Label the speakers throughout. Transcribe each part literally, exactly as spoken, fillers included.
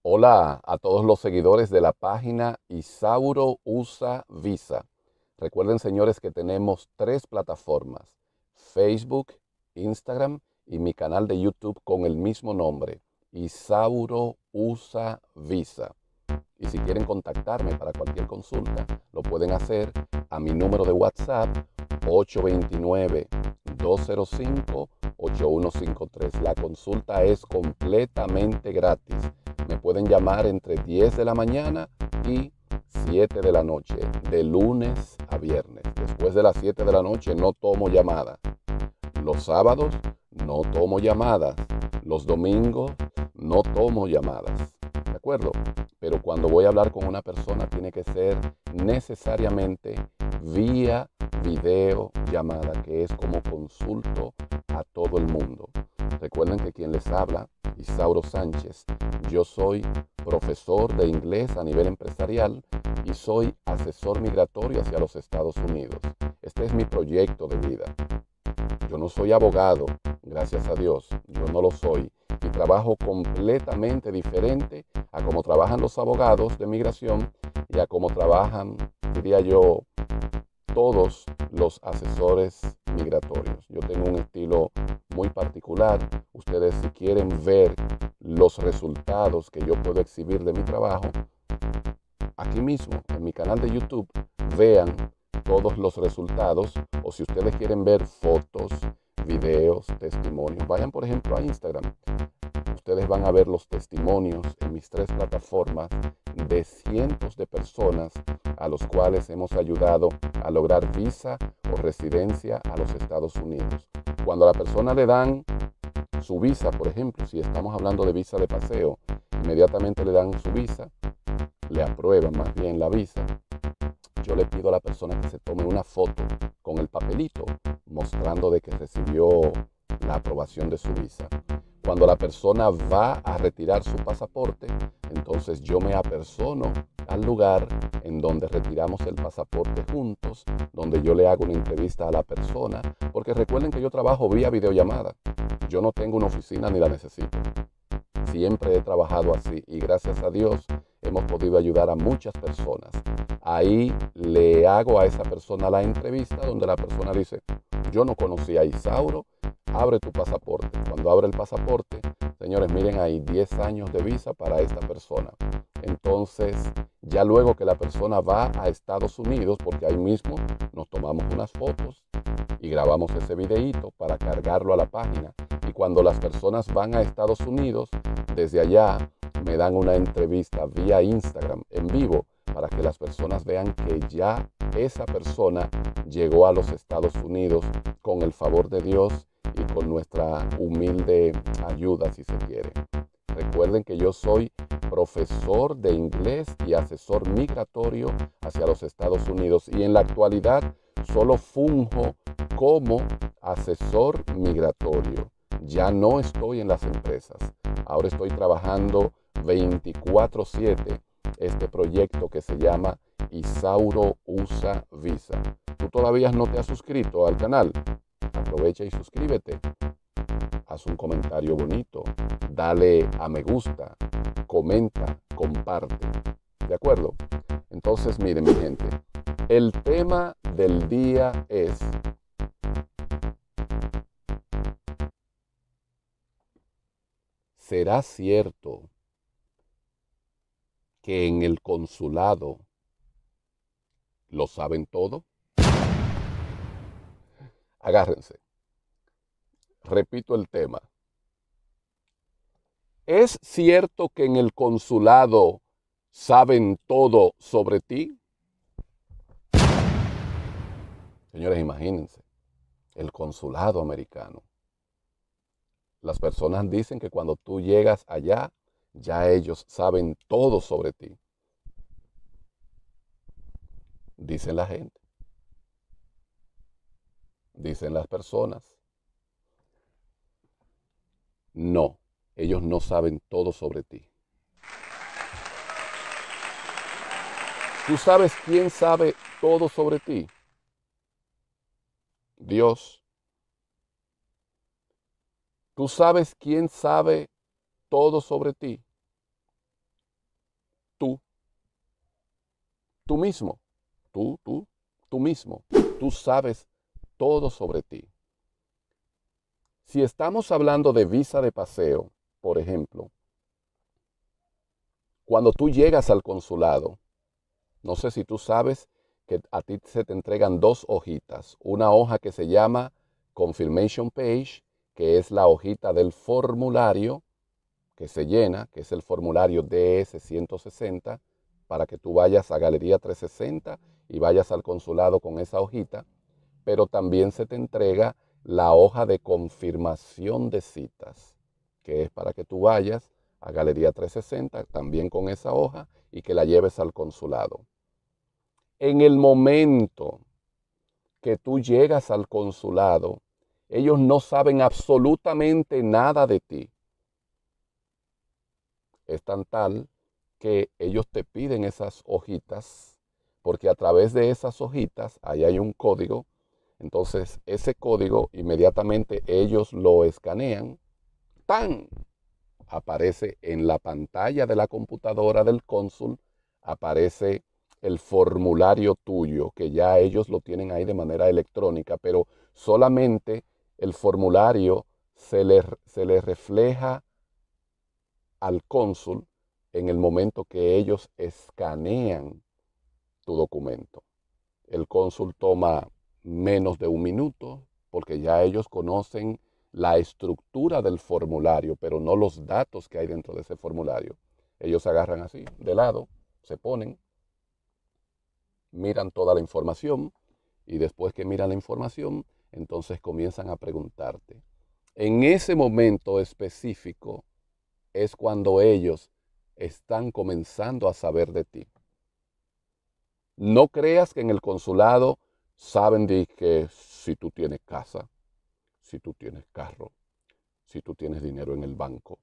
Speaker 1: Hola a todos los seguidores de la página Isauro Usa Visa. Recuerden, señores, que tenemos tres plataformas: Facebook, Instagram y mi canal de YouTube con el mismo nombre, Isauro Usa Visa. Y si quieren contactarme para cualquier consulta, lo pueden hacer a mi número de WhatsApp ocho dos nueve, dos cero cinco, ocho uno cinco tres. La consulta es completamente gratis. Me pueden llamar entre diez de la mañana y siete de la noche, de lunes a viernes. Después de las siete de la noche no tomo llamadas. Los sábados no tomo llamadas. Los domingos no tomo llamadas. ¿De acuerdo? Pero cuando voy a hablar con una persona tiene que ser necesariamente vía video llamada, que es como consulto a todo el mundo. Recuerden que quien les habla, Isauro Sánchez, yo soy profesor de inglés a nivel empresarial y soy asesor migratorio hacia los Estados Unidos. Este es mi proyecto de vida. Yo no soy abogado, gracias a Dios, yo no lo soy, y trabajo completamente diferente a cómo trabajan los abogados de migración y a cómo trabajan, diría yo, todos los asesores migratorios. Yo tengo un estilo muy particular. Ustedes, si quieren ver los resultados que yo puedo exhibir de mi trabajo, aquí mismo en mi canal de YouTube, vean todos los resultados, o si ustedes quieren ver fotos, videos, testimonios, vayan por ejemplo a Instagram. Ustedes van a ver los testimonios en mis tres plataformas de cientos de personas a los cuales hemos ayudado a lograr visa o residencia a los Estados Unidos. Cuando a la persona le dan su visa, por ejemplo, si estamos hablando de visa de paseo, inmediatamente le dan su visa, le aprueban más bien la visa. Yo le pido a la persona que se tome una foto con el papelito mostrando de que recibió la aprobación de su visa. Cuando la persona va a retirar su pasaporte, entonces yo me apersono al lugar en donde retiramos el pasaporte juntos, donde yo le hago una entrevista a la persona, porque recuerden que yo trabajo vía videollamada. Yo no tengo una oficina ni la necesito. Siempre he trabajado así y gracias a Dios hemos podido ayudar a muchas personas. Ahí le hago a esa persona la entrevista donde la persona dice: yo no conocía a Isauro, abre tu pasaporte. Cuando abre el pasaporte, señores, miren ahí, diez años de visa para esta persona. Entonces, ya luego que la persona va a Estados Unidos, porque ahí mismo nos tomamos unas fotos y grabamos ese videíto para cargarlo a la página. Y cuando las personas van a Estados Unidos, desde allá me dan una entrevista vía Instagram en vivo para que las personas vean que ya esa persona llegó a los Estados Unidos con el favor de Dios y con nuestra humilde ayuda, si se quiere. Recuerden que yo soy profesor de inglés y asesor migratorio hacia los Estados Unidos y en la actualidad solo funjo como asesor migratorio. Ya no estoy en las empresas. Ahora estoy trabajando veinticuatro siete este proyecto que se llama Isauro Usa Visa. ¿Tú todavía no te has suscrito al canal? Aprovecha y suscríbete. Haz un comentario bonito. Dale a me gusta. Comenta. Comparte. ¿De acuerdo? Entonces, miren, mi gente. El tema del día es: ¿será cierto que en el consulado lo saben todo? Agárrense. Repito el tema. ¿Es cierto que en el consulado saben todo sobre ti? Señores, imagínense, el consulado americano. Las personas dicen que cuando tú llegas allá, ya ellos saben todo sobre ti. Dicen la gente. Dicen las personas. No, ellos no saben todo sobre ti. ¿Tú sabes quién sabe todo sobre ti? Dios. ¿Tú sabes quién sabe todo sobre ti? tú, tú mismo, tú, tú, tú mismo. Tú sabes todo sobre ti. Si estamos hablando de visa de paseo, por ejemplo, cuando tú llegas al consulado, no sé si tú sabes que a ti se te entregan dos hojitas. Una hoja que se llama Confirmation Page, que es la hojita del formulario que se llena, que es el formulario D S ciento sesenta, para que tú vayas a Galería trescientos sesenta y vayas al consulado con esa hojita. Pero también se te entrega la hoja de confirmación de citas, que es para que tú vayas a Galería trescientos sesenta también con esa hoja y que la lleves al consulado. En el momento que tú llegas al consulado, ellos no saben absolutamente nada de ti. Es tan tal que ellos te piden esas hojitas, porque a través de esas hojitas, ahí hay un código. Entonces, ese código, inmediatamente ellos lo escanean, ¡tan! Aparece en la pantalla de la computadora del cónsul, aparece el formulario tuyo, que ya ellos lo tienen ahí de manera electrónica, pero solamente el formulario se le, se le refleja al cónsul en el momento que ellos escanean tu documento. El cónsul toma menos de un minuto porque ya ellos conocen la estructura del formulario, pero no los datos que hay dentro de ese formulario. Ellos se agarran así, de lado, se ponen, miran toda la información y después que miran la información, entonces comienzan a preguntarte. En ese momento específico es cuando ellos están comenzando a saber de ti. No creas que en el consulado saben de que si tú tienes casa, si tú tienes carro, si tú tienes dinero en el banco.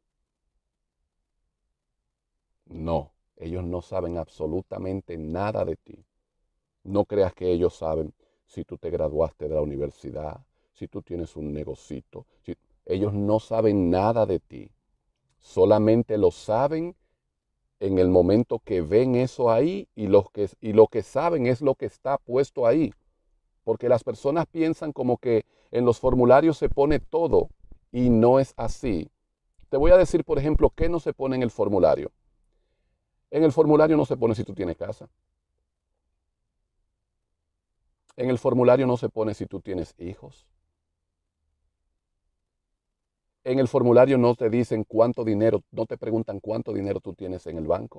Speaker 1: No, ellos no saben absolutamente nada de ti. No creas que ellos saben si tú te graduaste de la universidad, si tú tienes un negocito. Si... Ellos no saben nada de ti. Solamente lo saben en el momento que ven eso ahí y, los que, y lo que saben es lo que está puesto ahí. Porque las personas piensan como que en los formularios se pone todo y no es así. Te voy a decir, por ejemplo, qué no se pone en el formulario. En el formulario no se pone si tú tienes casa. En el formulario no se pone si tú tienes hijos. En el formulario no te dicen cuánto dinero, no te preguntan cuánto dinero tú tienes en el banco.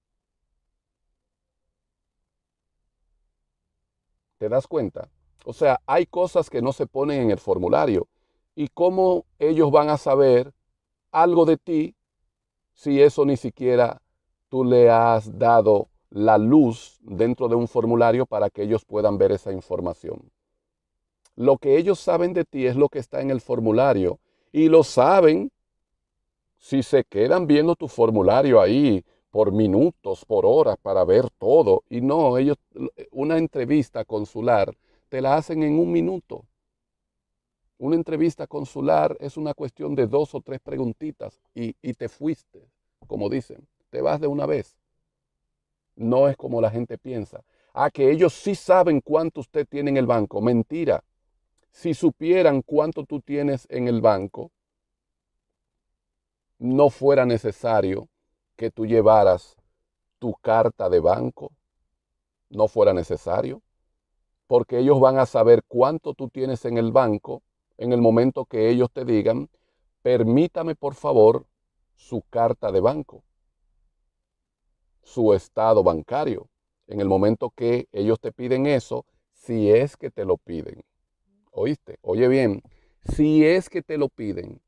Speaker 1: ¿Te das cuenta? O sea, hay cosas que no se ponen en el formulario. ¿Y cómo ellos van a saber algo de ti si eso ni siquiera tú le has dado la luz dentro de un formulario para que ellos puedan ver esa información? Lo que ellos saben de ti es lo que está en el formulario y lo saben si se quedan viendo tu formulario ahí por minutos, por horas para ver todo. Y no, ellos, una entrevista consular te la hacen en un minuto. Una entrevista consular es una cuestión de dos o tres preguntitas y, y te fuiste, como dicen, te vas de una vez. No es como la gente piensa. Ah, que ellos sí saben cuánto usted tiene en el banco. Mentira. Si supieran cuánto tú tienes en el banco, no fuera necesario que tú llevaras tu carta de banco. No fuera necesario. Porque ellos van a saber cuánto tú tienes en el banco en el momento que ellos te digan, permítame por favor su carta de banco, su estado bancario. En el momento que ellos te piden eso, si es que te lo piden. ¿Oíste? Oye bien, si es que te lo piden.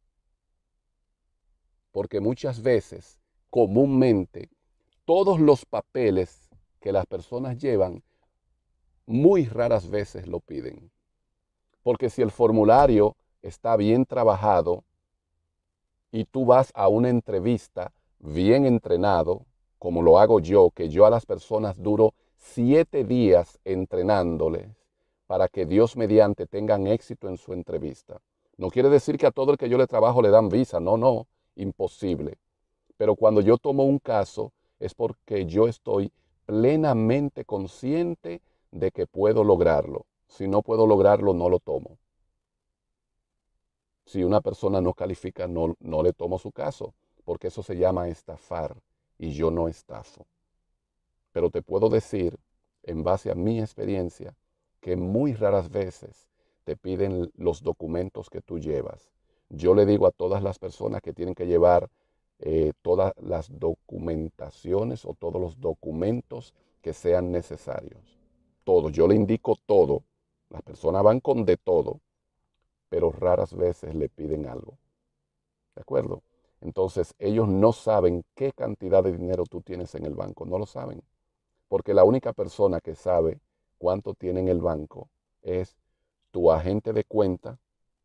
Speaker 1: Porque muchas veces, comúnmente, todos los papeles que las personas llevan, muy raras veces lo piden. Porque si el formulario está bien trabajado y tú vas a una entrevista bien entrenado, como lo hago yo, que yo a las personas duro siete días entrenándoles para que Dios mediante tengan éxito en su entrevista. No quiere decir que a todo el que yo le trabajo le dan visa, no, no, imposible. Pero cuando yo tomo un caso es porque yo estoy plenamente consciente de que puedo lograrlo. Si no puedo lograrlo, no lo tomo. Si una persona no califica, no, no le tomo su caso, porque eso se llama estafar y yo no estafo. Pero te puedo decir, en base a mi experiencia, que muy raras veces te piden los documentos que tú llevas. Yo le digo a todas las personas que tienen que llevar eh, todas las documentaciones o todos los documentos que sean necesarios. Todo, yo le indico todo. Las personas van con de todo, pero raras veces le piden algo. ¿De acuerdo? Entonces ellos no saben qué cantidad de dinero tú tienes en el banco, no lo saben. Porque la única persona que sabe cuánto tiene en el banco es tu agente de cuenta,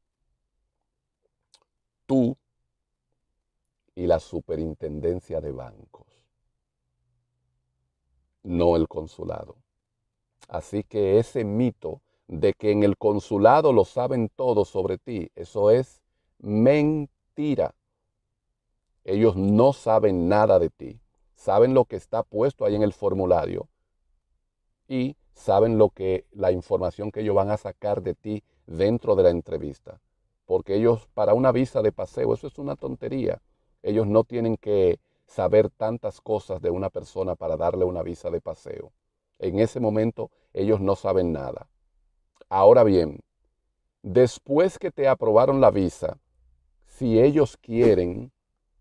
Speaker 1: tú y la superintendencia de bancos, no el consulado. Así que ese mito de que en el consulado lo saben todo sobre ti, eso es mentira. Ellos no saben nada de ti. Saben lo que está puesto ahí en el formulario y saben lo que, la información que ellos van a sacar de ti dentro de la entrevista. Porque ellos, para una visa de paseo, eso es una tontería. Ellos no tienen que saber tantas cosas de una persona para darle una visa de paseo. En ese momento, ellos no saben nada. Ahora bien, después que te aprobaron la visa, si ellos quieren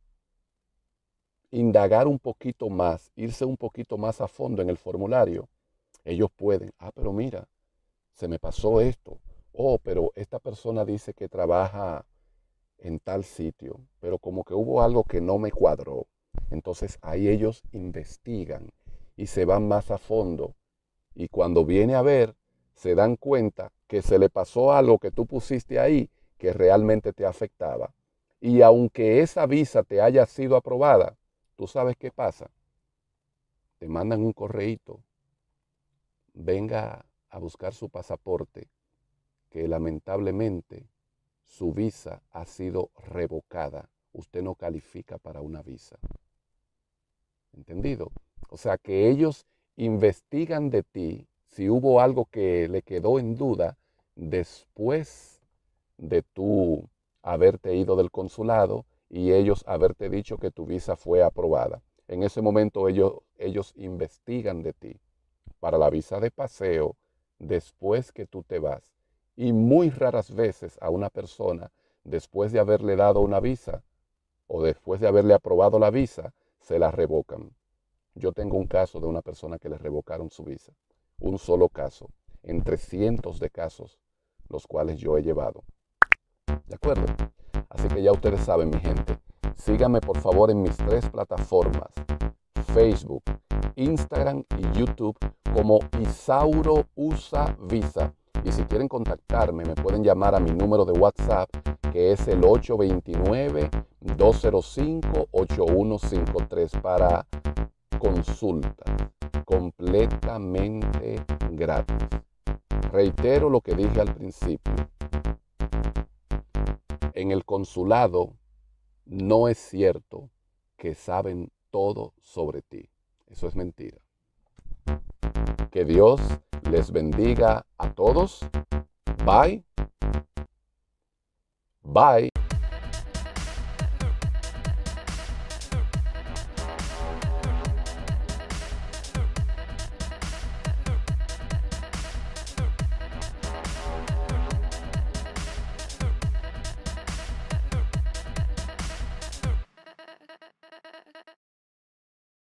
Speaker 1: indagar un poquito más, irse un poquito más a fondo en el formulario, ellos pueden, ah, pero mira, se me pasó esto. Oh, pero esta persona dice que trabaja en tal sitio, pero como que hubo algo que no me cuadró. Entonces ahí ellos investigan y se van más a fondo. Y cuando viene a ver, se dan cuenta que se le pasó algo que tú pusiste ahí que realmente te afectaba. Y aunque esa visa te haya sido aprobada, ¿tú sabes qué pasa? Te mandan un correíto. Venga a buscar su pasaporte, que lamentablemente su visa ha sido revocada. Usted no califica para una visa. ¿Entendido? O sea que ellos investigan de ti si hubo algo que le quedó en duda después de tú haberte ido del consulado y ellos haberte dicho que tu visa fue aprobada. En ese momento ellos, ellos investigan de ti para la visa de paseo después que tú te vas. Y muy raras veces a una persona, después de haberle dado una visa o después de haberle aprobado la visa, se la revocan. Yo tengo un caso de una persona que le revocaron su visa. Un solo caso, entre cientos de casos, los cuales yo he llevado. ¿De acuerdo? Así que ya ustedes saben, mi gente. Síganme por favor en mis tres plataformas, Facebook, Instagram y YouTube, como Isauro Usa Visa. Y si quieren contactarme, me pueden llamar a mi número de WhatsApp, que es el ocho dos nueve, dos cero cinco, ocho uno cinco tres para consulta completamente gratis. Reitero lo que dije al principio. En el consulado no es cierto que saben todo sobre ti. Eso es mentira. Que Dios les bendiga a todos. Bye. Bye.